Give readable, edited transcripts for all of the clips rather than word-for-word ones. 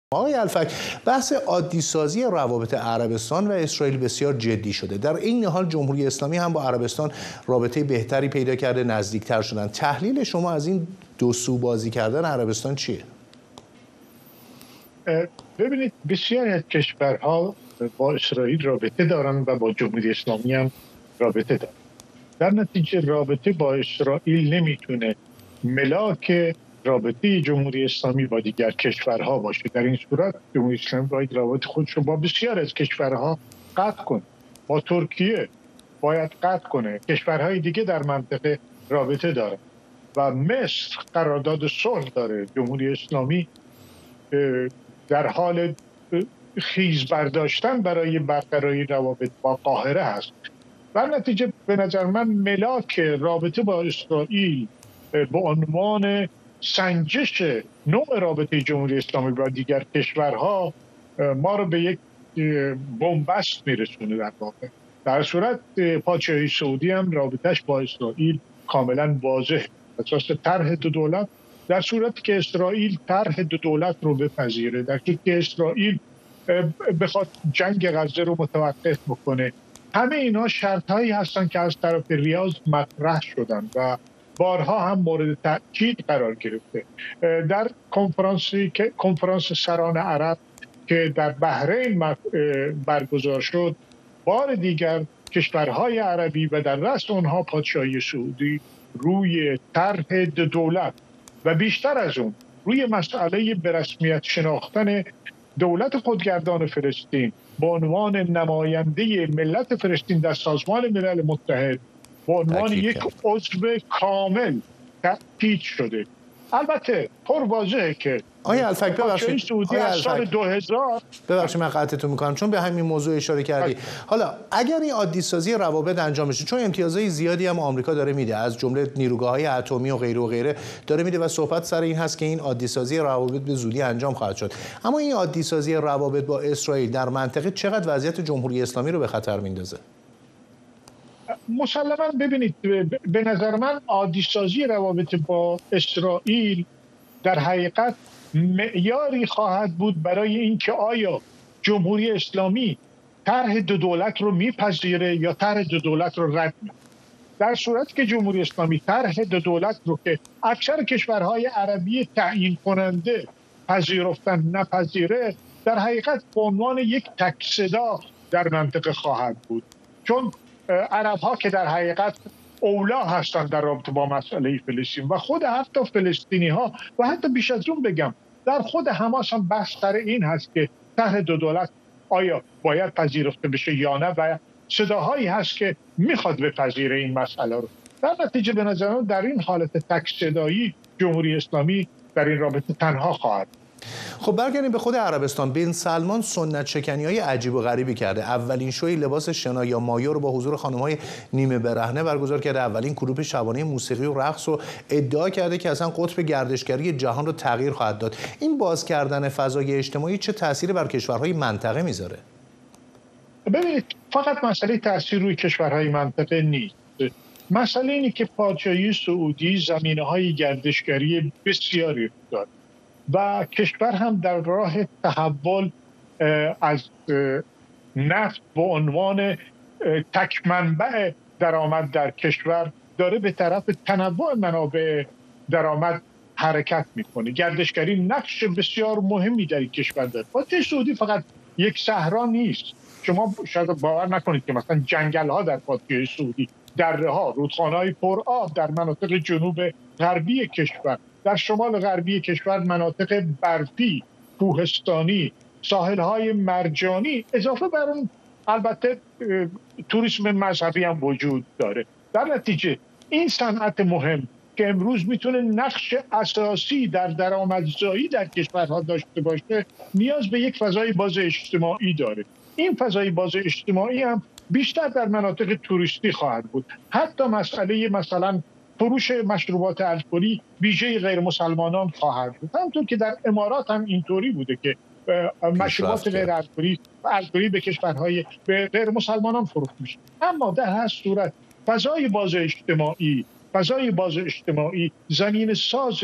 آقای الفک، بحث عادی سازی روابط عربستان و اسرائیل بسیار جدی شده. در این حال جمهوری اسلامی هم با عربستان رابطه بهتری پیدا کرده، نزدیکتر شدن. تحلیل شما از این دو سو بازی کردن عربستان چیه؟ ببینید، بسیاری از کشورها با اسرائیل رابطه دارن و با جمهوری اسلامی هم رابطه دارن. در نتیجه رابطه با اسرائیل نمیتونه ملاک رابطه جمهوری اسلامی با دیگر کشورها باشه. در این صورت جمهوری اسلامی باید رابطه خودش رو با بسیار از کشورها قطع کنه. با ترکیه باید قطع کنه. کشورهای دیگه در منطقه رابطه داره و مصر قرارداد صلح داره. جمهوری اسلامی در حال خیز برداشتن برای برقراری روابط با قاهره هست. در نتیجه به نظر من ملاک رابطه با اسرائیل به عنوان سنجش نوع رابطه جمهوری اسلامی با دیگر کشورها ما رو به یک بنبست میرسونه. در واقع در صورت پادشاهی سعودی هم رابطهش با اسرائیل کاملا واضح اساس طرح دو دولت، در صورتی که اسرائیل طرح دو دولت رو بپذیره، در صورتی که اسرائیل بخواد جنگ غزه رو متوقف بکنه. همه اینا شرطهایی هستن که از طرف ریاض مطرح شدن و بارها هم مورد تاکید قرار گرفته. در کنفرانس سران عرب که در بحرین برگزار شد، بار دیگر کشورهای عربی و در رأس اونها پادشاهی سعودی روی طرح دو دولت و بیشتر از اون روی مسئله به رسمیت شناختن دولت خودگردان فلسطین به عنوان نماینده ملت فلسطین در سازمان ملل متحد به عنوان یک عضو کامل تأکید شده. البته پر واضحه که آقای الفک، ببخشید سعودی از سال 2000 ببخشید من قطعتون میکنم چون به همین موضوع اشاره کردی. حالا اگر این عادی سازی روابط انجام بشه، چون امتیازهای زیادی هم آمریکا داره میده، از جمله نیروگاه‌های اتمی و غیره داره میده و صحبت سر این هست که این عادی سازی روابط به زودی انجام خواهد شد. اما این عادی سازی روابط با اسرائیل در منطقه چقدر وضعیت جمهوری اسلامی رو به خطر میندازه؟ مسلماً ببینید، به نظر من عادی سازی روابط با اسرائیل در حقیقت معیاری خواهد بود برای اینکه آیا جمهوری اسلامی طرح دو دولت رو میپذیره یا طرح دو دولت رو رد میکنه. در صورتی که جمهوری اسلامی طرح دو دولت رو که اکثر کشورهای عربی تعیین کننده پذیرفتن نپذیره، در حقیقت به عنوان یک تک صدا در منطقه خواهد بود. چون عرب‌ها که در حقیقت اولا هستند در رابطه با مسئله فلسطین و خود حتی فلسطینی‌ها و حتی بیش از اون بگم در خود حماس هم بحث سر این هست که طرح دو دولت آیا باید پذیرفته بشه یا نه و صداهایی هست که میخواد بپذیره این مسئله رو. در نتیجه به نظر من در این حالت تک صدایی جمهوری اسلامی در این رابطه تنها خواهد. خب برگردیم به خود عربستان. بن سلمان سنت شکنی‌های عجیب و غریبی کرده. اولین شوی لباس شنا یا مایو رو با حضور خانم‌های نیمه برهنه برگزار کرده. اولین کلوپ شبانه موسیقی و رقص رو ادعا کرده که اصلا قطب گردشگری جهان رو تغییر خواهد داد. این باز کردن فضای اجتماعی چه تأثیری بر کشورهای منطقه میذاره؟ ببینید، فقط مسئله تأثیر روی کشورهای منطقه نیست. مسئله اینه که پادشاهی سعودی زمینه‌های گردشگری بسیاری دارد و کشور هم در راه تحول از نفت به عنوان تک منبع درآمد در کشور داره به طرف تنوع منابع درآمد حرکت میکنه. گردشگری نقش بسیار مهمی در این کشور داره. پادشاهی سعودی فقط یک صحرا نیست. شما شاید باور نکنید که مثلا جنگل‌ها در پادشاهی سعودی، دره‌ها، رودخانه‌های پرآب در مناطق جنوب غربی کشور، در شمال غربی کشور مناطق برفی، کوهستانی، ساحل‌های مرجانی، اضافه بر اون البته توریسم مذهبی هم وجود داره. در نتیجه این صنعت مهم که امروز میتونه نقش اساسی در درآمدزایی در کشورها داشته باشه، نیاز به یک فضای باز اجتماعی داره. این فضای باز اجتماعی هم بیشتر در مناطق توریستی خواهد بود. حتی مثلا فروش مشروبات الکلی ویژه غیر مسلمانان خواهد بود. همونطور که در امارات هم اینطوری بوده که مشروبات غیر الکلی به کشورهای به غیر مسلمانان فروخته میشه. اما در هر صورت فضای باز اجتماعی زمین ساز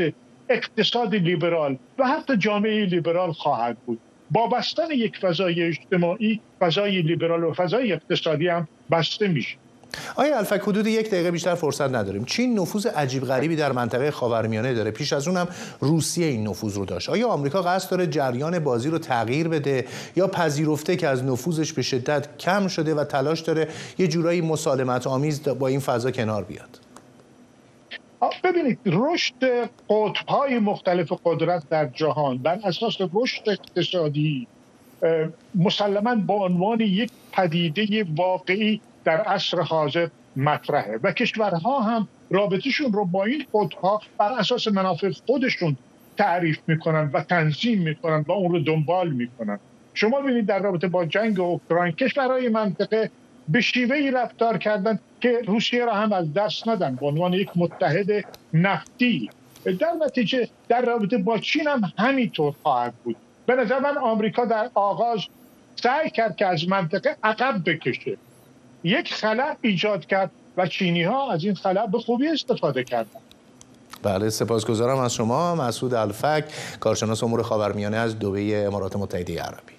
اقتصاد لیبرال و حتی جامعه لیبرال خواهد بود. با بستن یک فضای اجتماعی، فضای لیبرال و فضای اقتصادی هم بسته میشه. آقای الفک، حدود 1 دقیقه بیشتر فرصت نداریم. چین نفوذ عجیب غریبی در منطقه خاورمیانه داره. پیش از اون هم روسیه این نفوذ رو داشت. آیا آمریکا قصد داره جریان بازی رو تغییر بده یا پذیرفته که از نفوذش به شدت کم شده و تلاش داره یه جورایی مسالمت آمیز با این فضا کنار بیاد؟ ببینید، رشد قطب‌های مختلف قدرت در جهان بر اساس رشد اقتصادی مسلماً به عنوان یک پدیده واقعی در عصر حاضر مطرحه و کشورها هم رابطهشون رو با این قطب‌ها بر اساس منافع خودشون تعریف میکنن و تنظیم میکنن و اون رو دنبال میکنن. شما ببینید در رابطه با جنگ اوکراین کشورهای منطقه به شیوهی رفتار کردن که روسیه را هم از دست ندن به عنوان یک متحد نفتی. در نتیجه در رابطه با چین هم همینطور خواهد بود. به نظر من آمریکا در آغاز سعی کرد که از منطقه عقب بکشه، یک خلا ایجاد کرد و چینی ها از این خلا به خوبی استفاده کردند. بله، سپاسگزارم از شما مسعود الفک، کارشناس امور خاورمیانه از دبی امارات متحده عربی.